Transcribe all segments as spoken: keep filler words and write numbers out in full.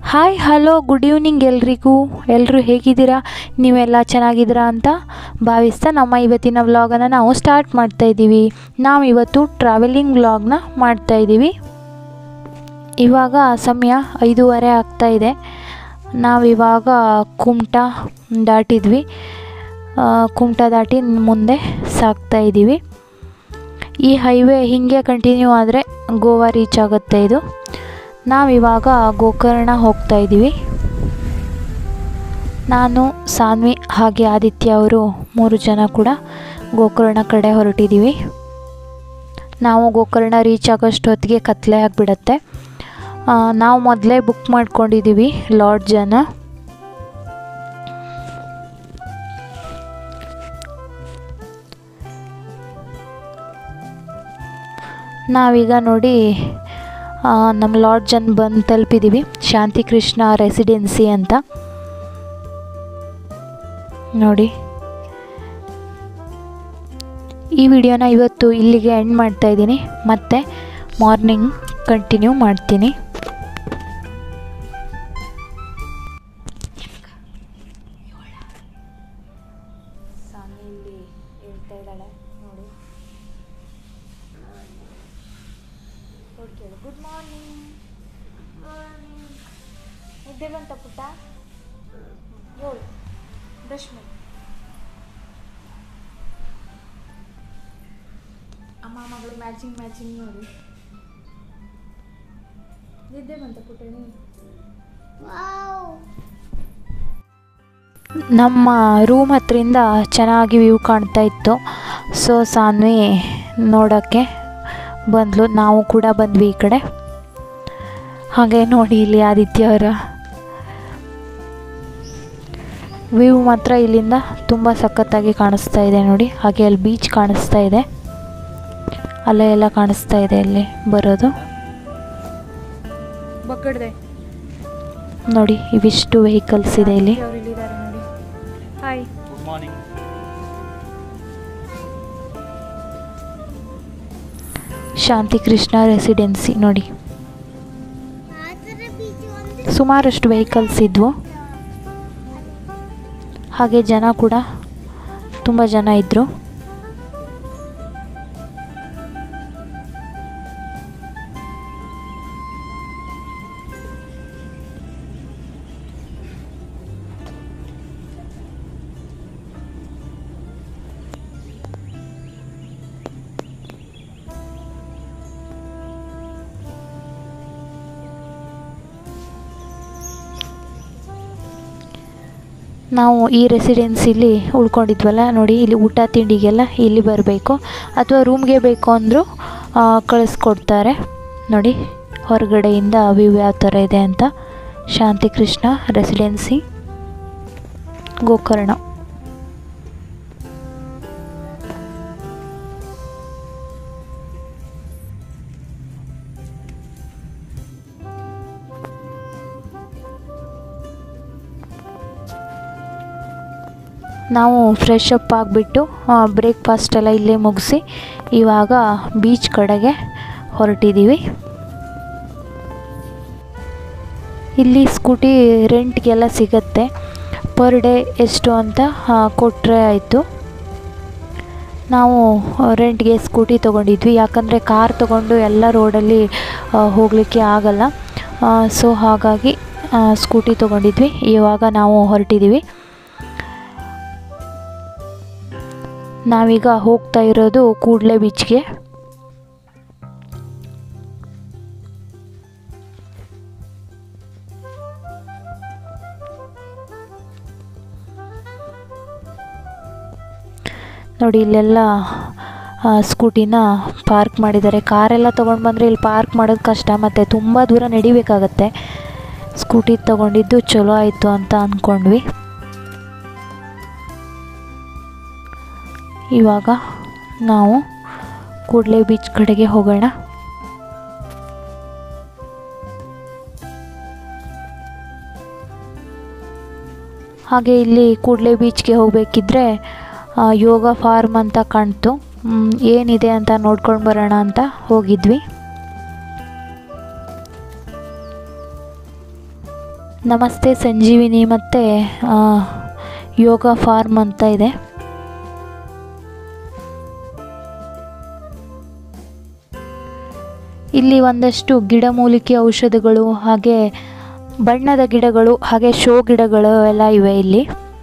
Hi hello good evening ಎಲ್ರಿಗೂ. ಎಲ್ಲರೂ ಹೇಗಿದ್ದೀರಾ? ನೀವೆಲ್ಲ ಚೆನ್ನಾಗಿದ್ದೀರಾ ಅಂತ ಭಾವಿಸ್ತಾ ನಮ್ಮ ಇವತ್ತಿನ ವ್ಲಾಗನ್ನು ನಾವು ಸ್ಟಾರ್ಟ್ ಮಾಡ್ತಾಯಿದ್ದೀವಿ. ನಾವು ಇವತ್ತು ಟ್ರಾವೆಲಿಂಗ್ ವ್ಲಾಗ್ನ ಮಾಡ್ತಾಯಿದ್ದೀವಿ. ಇವಾಗ ಸಮಯ ಐದೂವರೆ ಆಗ್ತಾಯಿದೆ. ನಾವಿವಾಗ ಕುಮಟಾ ದಾಟಿದ್ವಿ. ಕುಮಟಾ ದಾಟಿ ಮುಂದೆ ಸಾಗ್ತಾಯಿದ್ದೀವಿ. ಈ ಹೈವೇ ಹೀಗೆ ಕಂಟಿನ್ಯೂ ಆದರೆ ಗೋವಾ ರೀಚ್ ಆಗುತ್ತೆ. ಇದು ನಾವಿವಾಗ ಗೋಕರ್ಣ ಹೋಗ್ತಾ ಇದ್ದೀವಿ. ನಾನು, ಸಾನ್ವಿ ಹಾಗೆ ಆದಿತ್ಯ ಅವರು ಮೂರು ಜನ ಕೂಡ ಗೋಕರ್ಣ ಕಡೆ ಹೊರಟಿದ್ದೀವಿ. ನಾವು ಗೋಕರ್ಣ ರೀಚ್ ಆಗೋಷ್ಟೊತ್ತಿಗೆ ಕತ್ಲೆ ಆಗಿಬಿಡತ್ತೆ. ನಾವು ಮೊದಲೇ ಬುಕ್ ಮಾಡ್ಕೊಂಡಿದ್ದೀವಿ ಲಾಡ್ಜನ್ನು. ನಾವೀಗ ನೋಡಿ ನಮ್ಮ ಲಾಡ್ಜನ್ನು ಬಂದು ತಲುಪಿದ್ದೀವಿ. ಶಾಂತಿ ಕೃಷ್ಣ ರೆಸಿಡೆನ್ಸಿ ಅಂತ ನೋಡಿ. ಈ ವಿಡಿಯೋನ ಇವತ್ತು ಇಲ್ಲಿಗೆ ಎಂಡ್ ಮಾಡ್ತಾ ಇದ್ದೀನಿ. ಮತ್ತೆ ಮಾರ್ನಿಂಗ್ ಕಂಟಿನ್ಯೂ ಮಾಡ್ತೀನಿ. Good morning. ನಿದ್ದೆ ಬಂತ ಪುಟ್ಟ? ಏಳು ಬ್ರಷ್ ಮಾಡಿ. ಅಮ್ಮ ಮಗಳು ಮ್ಯಾಚಿಂಗ್ ಮ್ಯಾಚಿಂಗ್ ನೋಡಿ. ನಿದ್ದೆ ಬಂತ ಪುಟ್ಟಣಿ? ನಮ್ಮ ರೂಮ್ ಹತ್ರಿಂದ ಚೆನ್ನಾಗಿ ವ್ಯೂ ಕಾಣ್ತಾ ಇತ್ತು. ಸೊ ಸಾನ್ವಿ ನೋಡೋಕ್ಕೆ ಬಂದ್ಲು. ನಾವು ಕೂಡ ಬಂದ್ವಿ ಈ ಕಡೆ. ಹಾಗೆ ನೋಡಿ ಇಲ್ಲಿ ಆದಿತ್ಯ ಅವರ ವ್ಯೂ ಮಾತ್ರ ಇಲ್ಲಿಂದ ತುಂಬ ಸಖತ್ತಾಗಿ ಕಾಣಿಸ್ತಾ ಇದೆ ನೋಡಿ. ಹಾಗೆ ಅಲ್ಲಿ ಬೀಚ್ ಕಾಣಿಸ್ತಾ ಇದೆ, ಅಲ್ಲೇ ಎಲ್ಲ ಕಾಣಿಸ್ತಾ ಇದೆ ಅಲ್ಲಿ ಬರೋದು ನೋಡಿ. ಇವಿಷ್ಟು ವೆಹಿಕಲ್ಸ್ ಇದೆ ಇಲ್ಲಿ. Hi, good morning. Shanti Krishna residency ನೋಡಿ. ಸುಮಾರಷ್ಟು ವೆಹಿಕಲ್ಸ್ ಇದ್ವು. ಹಾಗೆ ಜನ ಕೂಡ ತುಂಬ ಜನ ಇದ್ದರು. ನಾವು ಈ ರೆಸಿಡೆನ್ಸಿಲಿ ಉಳ್ಕೊಂಡಿದ್ವಲ್ಲ ನೋಡಿ. ಇಲ್ಲಿ ಊಟ ತಿಂಡಿಗೆಲ್ಲ ಇಲ್ಲಿ ಬರಬೇಕು, ಅಥವಾ ರೂಮ್ಗೆ ಬೇಕು ಅಂದರೂ ಕಳಿಸ್ಕೊಡ್ತಾರೆ ನೋಡಿ. ಹೊರಗಡೆಯಿಂದ ವ್ಯೂ ಯಾವ ಥರ ಇದೆ ಅಂತ. ಶಾಂತಿ ಕೃಷ್ಣ ರೆಸಿಡೆನ್ಸಿ ಗೋಕರ್ಣ. ನಾವು ಫ್ರೆಶ್ ಅಪ್ ಆಗಿಬಿಟ್ಟು ಬ್ರೇಕ್ಫಾಸ್ಟ್ ಎಲ್ಲ ಇಲ್ಲೇ ಮುಗಿಸಿ ಇವಾಗ ಬೀಚ್ ಕಡೆಗೆ ಹೊರಟಿದ್ದೀವಿ. ಇಲ್ಲಿ ಸ್ಕೂಟಿ ರೆಂಟ್ಗೆಲ್ಲ ಸಿಗತ್ತೆ. ಪರ್ ಡೇ ಎಷ್ಟು ಅಂತ ಕೊಟ್ಟರೆ ಆಯಿತು. ನಾವು ರೆಂಟ್ಗೆ ಸ್ಕೂಟಿ ತೊಗೊಂಡಿದ್ವಿ, ಯಾಕಂದರೆ ಕಾರ್ ತೊಗೊಂಡು ಎಲ್ಲ ರೋಡಲ್ಲಿ ಹೋಗಲಿಕ್ಕೆ ಆಗಲ್ಲ. ಸೊ ಹಾಗಾಗಿ ಸ್ಕೂಟಿ ತೊಗೊಂಡಿದ್ವಿ. ಇವಾಗ ನಾವು ಹೊರಟಿದ್ದೀವಿ. ನಾವೀಗ ಹೋಗ್ತಾ ಇರೋದು ಕೂಡ್ಲೆ ಬೀಚ್ಗೆ. ನೋಡಿ ಇಲ್ಲೆಲ್ಲ ಸ್ಕೂಟಿನ ಪಾರ್ಕ್ ಮಾಡಿದ್ದಾರೆ. ಕಾರೆಲ್ಲ ತೊಗೊಂಡು ಬಂದರೆ ಇಲ್ಲಿ ಪಾರ್ಕ್ ಮಾಡೋದು ಕಷ್ಟ, ಮತ್ತು ತುಂಬ ದೂರ ನಡಿಬೇಕಾಗತ್ತೆ. ಸ್ಕೂಟಿ ತೊಗೊಂಡಿದ್ದು ಚಲೋ ಆಯಿತು ಅಂತ ಅಂದ್ಕೊಂಡ್ವಿ. ಇವಾಗ ನಾವು ಕೂಡ್ಲೆ ಬೀಚ್ ಕಡೆಗೆ ಹೋಗೋಣ. ಹಾಗೆ ಇಲ್ಲಿ ಕೂಡ್ಲೆ ಬೀಚ್ಗೆ ಹೋಗಬೇಕಿದ್ರೆ ಯೋಗ ಫಾರ್ಮ್ ಅಂತ ಕಾಣ್ತು. ಏನಿದೆ ಅಂತ ನೋಡ್ಕೊಂಡು ಬರೋಣ ಅಂತ ಹೋಗಿದ್ವಿ. ನಮಸ್ತೆ ಸಂಜೀವಿನಿ ಮತ್ತು ಯೋಗ ಫಾರ್ಮ್ ಅಂತ ಇದೆ. ಇಲ್ಲಿ ಒಂದಷ್ಟು ಗಿಡಮೂಲಿಕೆ ಔಷಧಗಳು ಹಾಗೆ ಬಣ್ಣದ ಗಿಡಗಳು ಹಾಗೆ ಶೋ ಗಿಡಗಳು ಎಲ್ಲ ಇವೆ. ಇಲ್ಲಿ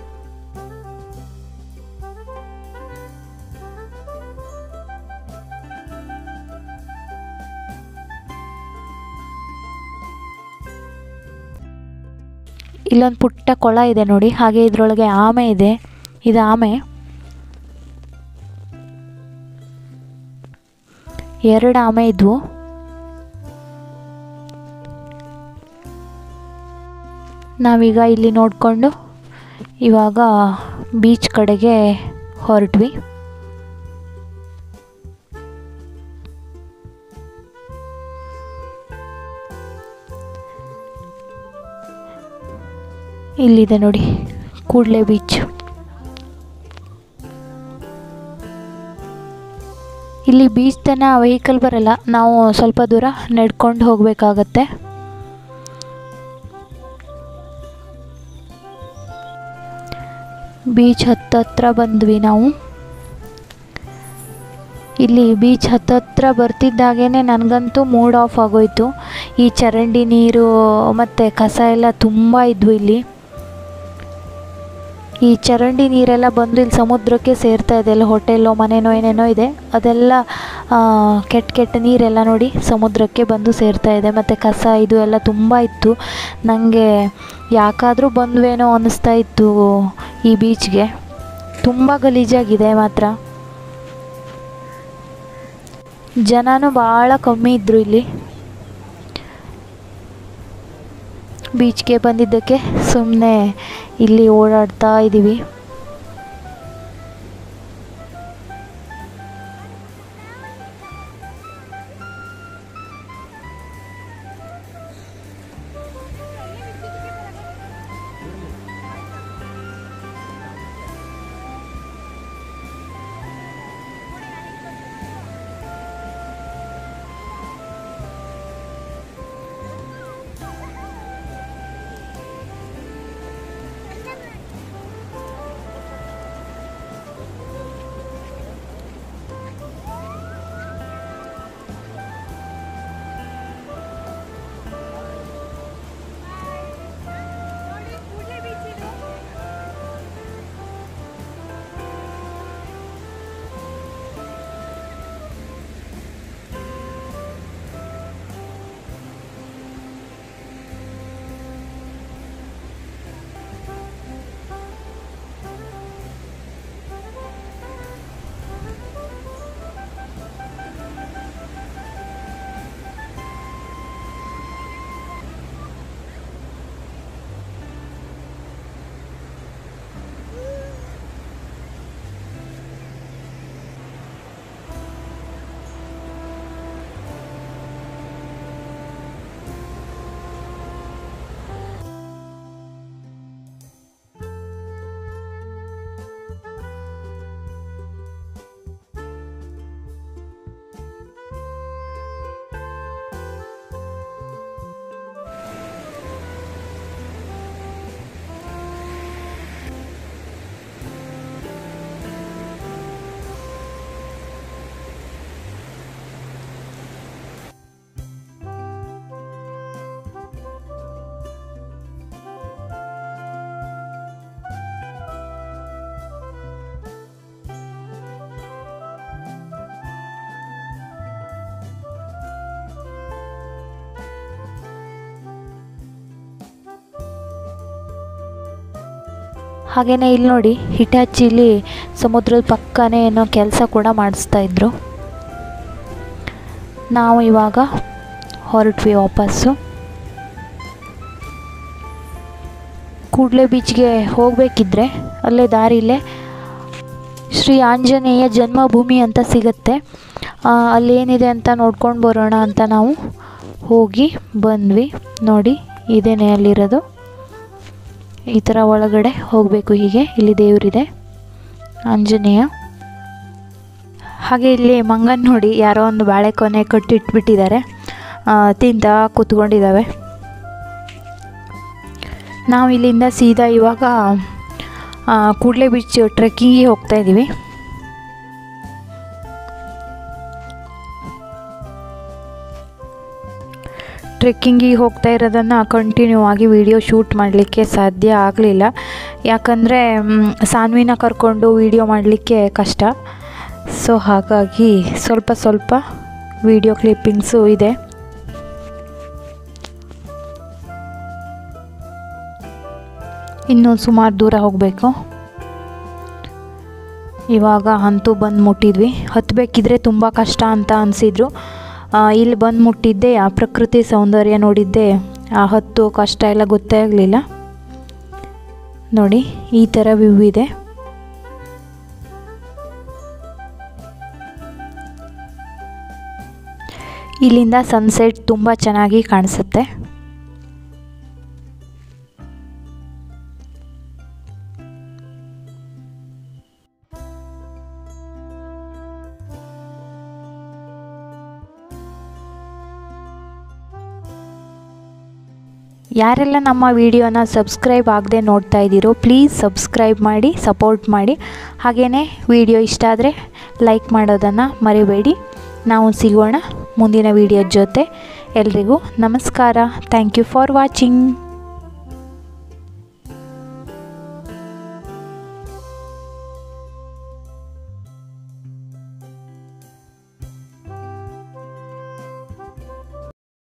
ಇಲ್ಲೊಂದು ಪುಟ್ಟ ಕೊಳ ಇದೆ ನೋಡಿ, ಹಾಗೆ ಇದರೊಳಗೆ ಆಮೆ ಇದೆ. ಇದು ಆಮೆ. ಎರಡು ಆಮೆ ಇದ್ವು. ನಾವೀಗ ಇಲ್ಲಿ ನೋಡಿಕೊಂಡು ಇವಾಗ ಬೀಚ್ ಕಡೆಗೆ ಹೊರಟ್ವಿ. ಇಲ್ಲಿದೆ ನೋಡಿ ಕೂಡ್ಲೆ ಬೀಚ್. ಇಲ್ಲಿ ಬೀಚ್ ತನಕ ವೆಹಿಕಲ್ ಬರಲ್ಲ, ನಾವು ಸ್ವಲ್ಪ ದೂರ ನಡ್ಕೊಂಡು ಹೋಗಬೇಕಾಗತ್ತೆ. ಬೀಚ್ ಹತ್ತತ್ರ ಬಂದ್ವಿ ನಾವು. ಇಲ್ಲಿ ಬೀಚ್ ಹತ್ತತ್ರ ಬರ್ತಿದ್ದಾಗೇ ನನಗಂತೂ ಮೂಡ್ ಆಫ್ ಆಗೋಯ್ತು. ಈ ಚರಂಡಿ ನೀರು ಮತ್ತು ಕಸ ಎಲ್ಲ ತುಂಬ ಇದ್ವು ಇಲ್ಲಿ. ಈ ಚರಂಡಿ ನೀರೆಲ್ಲ ಬಂದು ಇಲ್ಲಿ ಸಮುದ್ರಕ್ಕೆ ಸೇರ್ತಾ ಇದೆ. ಎಲ್ಲ ಹೋಟೆಲ್ಲೋ ಮನೆಯೋ ಏನೇನೋ ಇದೆ, ಅದೆಲ್ಲ ಕೆಟ್ಟ ಕೆಟ್ಟ ನೀರೆಲ್ಲ ನೋಡಿ ಸಮುದ್ರಕ್ಕೆ ಬಂದು ಸೇರ್ತಾ ಇದೆ. ಮತ್ತು ಕಸ ಇದು ಎಲ್ಲ ತುಂಬ ಇತ್ತು. ನನಗೆ ಯಾಕಾದರೂ ಬಂದ್ವೇನೋ ಅನ್ನಿಸ್ತಾ ಇತ್ತು ಈ ಬೀಚ್ಗೆ. ತುಂಬ ಗಲೀಜಾಗಿದೆ ಮಾತ್ರ. ಜನನೂ ಭಾಳ ಕಮ್ಮಿ ಇದ್ದರು ಇಲ್ಲಿ. ಬೀಚ್ಗೆ ಬಂದಿದ್ದಕ್ಕೆ ಸುಮ್ಮನೆ ಇಲ್ಲಿ ಓಡಾಡ್ತಾ ಇದ್ದೀವಿ. ಹಾಗೆಯೇ ಇಲ್ಲಿ ನೋಡಿ ಹಿಟಾಚಿಲಿ ಸಮುದ್ರದ ಪಕ್ಕನೇ ಏನೋ ಕೆಲಸ ಕೂಡ ಮಾಡಿಸ್ತಾ ಇದ್ರು. ನಾವು ಇವಾಗ ಹೊರಟ್ವಿ ವಾಪಸ್ಸು. ಕೂಡ್ಲೆ ಬೀಚ್ಗೆ ಹೋಗಬೇಕಿದ್ರೆ ಅಲ್ಲೇ ದಾರಿಲೇ ಶ್ರೀ ಆಂಜನೇಯ ಜನ್ಮಭೂಮಿ ಅಂತ ಸಿಗುತ್ತೆ. ಅಲ್ಲೇನಿದೆ ಅಂತ ನೋಡ್ಕೊಂಡು ಬರೋಣ ಅಂತ ನಾವು ಹೋಗಿ ಬಂದ್ವಿ. ನೋಡಿ ಇದೇನೇ ಅಲ್ಲಿರೋದು. ಈ ಥರ ಒಳಗಡೆ ಹೋಗಬೇಕು. ಹೀಗೆ ಇಲ್ಲಿ ದೇವರಿದೆ ಆಂಜನೇಯ. ಹಾಗೆ ಇಲ್ಲಿ ಮಂಗನ ನೋಡಿ ಯಾರೋ ಒಂದು ಬಾಳೆಕೊನೆ ಕಟ್ಟಿಟ್ಬಿಟ್ಟಿದ್ದಾರೆ, ತಿಂತಾ ಕೂತ್ಕೊಂಡಿದ್ದಾವೆ. ನಾವು ಇಲ್ಲಿಂದ ಸೀದಾ ಇವಾಗ ಕೂಡ್ಲೆ ಬೀಚ್ ಟ್ರೆಕ್ಕಿಂಗಿಗೆ ಹೋಗ್ತಾಯಿದ್ದೀವಿ. ಟ್ರೆಕ್ಕಿಂಗಿಗೆ ಹೋಗ್ತಾ ಇರೋದನ್ನು ಕಂಟಿನ್ಯೂ ಆಗಿ ವಿಡಿಯೋ ಶೂಟ್ ಮಾಡಲಿಕ್ಕೆ ಸಾಧ್ಯ ಆಗಲಿಲ್ಲ. ಯಾಕಂದರೆ ಸಾನ್ವಿನ ಕರ್ಕೊಂಡು ವಿಡಿಯೋ ಮಾಡಲಿಕ್ಕೆ ಕಷ್ಟ. ಸೊ ಹಾಗಾಗಿ ಸ್ವಲ್ಪ ಸ್ವಲ್ಪ ವಿಡಿಯೋ ಕ್ಲಿಪ್ಪಿಂಗ್ಸು ಇದೆ. ಇನ್ನೂ ಸುಮಾರು ದೂರ ಹೋಗಬೇಕು. ಇವಾಗ ಅಂತೂ ಬಂದು ಮುಟ್ಟಿದ್ವಿ. ಹತ್ತಬೇಕಿದ್ರೆ ತುಂಬ ಕಷ್ಟ ಅಂತ ಅನಿಸಿದ್ರು. ಇಲ್ಲಿ ಬಂದು ಮುಟ್ಟಿದ್ದೆ, ಆ ಪ್ರಕೃತಿ ಸೌಂದರ್ಯ ನೋಡಿದ್ದೆ, ಆ ಹತ್ತು ಕಷ್ಟ ಎಲ್ಲ ಗೊತ್ತೇ ಆಗಲಿಲ್ಲ. ನೋಡಿ ಈ ಥರ ವ್ಯೂ ಇದೆ. ಇಲ್ಲಿಂದ ಸನ್ಸೆಟ್ ತುಂಬ ಚೆನ್ನಾಗಿ ಕಾಣಿಸುತ್ತೆ. ಯಾರೆಲ್ಲ ನಮ್ಮ ವಿಡಿಯೋನ ಸಬ್ಸ್ಕ್ರೈಬ್ ಆಗದೆ ನೋಡ್ತಾ ಇದ್ದೀರೋ ಪ್ಲೀಸ್ ಸಬ್ಸ್ಕ್ರೈಬ್ ಮಾಡಿ ಸಪೋರ್ಟ್ ಮಾಡಿ. ಹಾಗೆಯೇ ವಿಡಿಯೋ ಇಷ್ಟ ಆದರೆ ಲೈಕ್ ಮಾಡೋದನ್ನು ಮರಿಬೇಡಿ. ನಾವು ಸಿಗೋಣ ಮುಂದಿನ ವಿಡಿಯೋ ಜೊತೆ. ಎಲ್ರಿಗೂ ನಮಸ್ಕಾರ. Thank you for watching.